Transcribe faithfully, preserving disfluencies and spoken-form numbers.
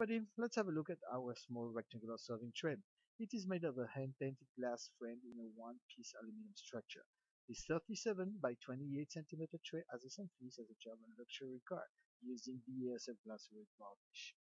Cooperative, let's have a look at our small rectangular serving tray. It is made of a hand-painted glass frame in a one-piece aluminum structure. This thirty-seven by twenty-eight centimeter tray has the same finish as a German luxury car, using B A S F glass with varnish.